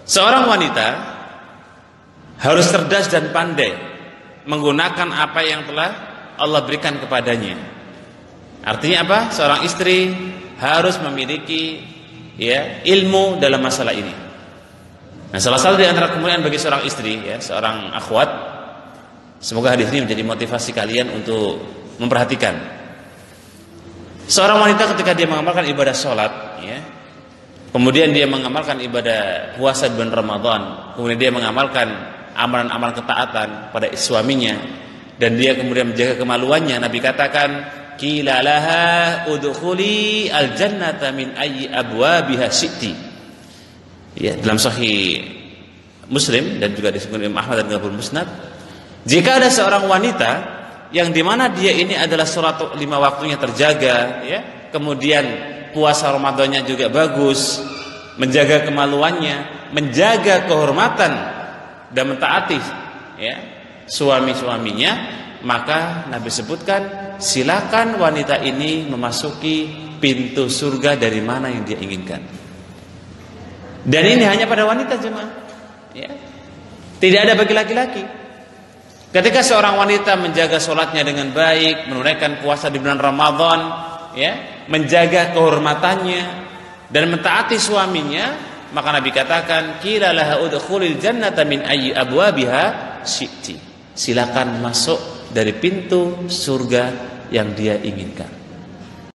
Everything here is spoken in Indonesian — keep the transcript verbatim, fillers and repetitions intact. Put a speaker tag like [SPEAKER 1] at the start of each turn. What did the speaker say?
[SPEAKER 1] Seorang wanita harus cerdas dan pandai menggunakan apa yang telah Allah berikan kepadanya. Artinya apa? Seorang istri harus memiliki ya ilmu dalam masalah ini. Nah, salah satu di antara kemuliaan bagi seorang istri, ya, seorang akhwat, semoga hadis ini menjadi motivasi kalian untuk memperhatikan. Seorang wanita ketika dia mengamalkan ibadah sholat, ya, kemudian dia mengamalkan ibadah puasa bulan Ramadan, kemudian dia mengamalkan amalan-amalan ketaatan pada suaminya, dan dia kemudian menjaga kemaluannya, Nabi katakan, qila laha udkhuli al-jannata min ayyi abwabiha syi'ti. Ya, dalam Sahih Muslim dan juga disebutkan Imam Ahmad dan Ghafur Musnad, jika ada seorang wanita yang dimana dia ini adalah sholat lima waktunya terjaga, ya, kemudian puasa Ramadannya juga bagus, menjaga kemaluannya, menjaga kehormatan dan mentaati ya suami-suaminya, maka Nabi sebutkan silakan wanita ini memasuki pintu surga dari mana yang dia inginkan. Dan ini hanya pada wanita jemaah, ya. Tidak ada bagi laki-laki. Ketika seorang wanita menjaga sholatnya dengan baik, menunaikan puasa di bulan Ramadan, ya, menjaga kehormatannya dan mentaati suaminya, maka Nabi katakan, qila laha udkhulil jannata min ayyi abwabiha syi'ti. Silakan masuk dari pintu surga yang dia inginkan.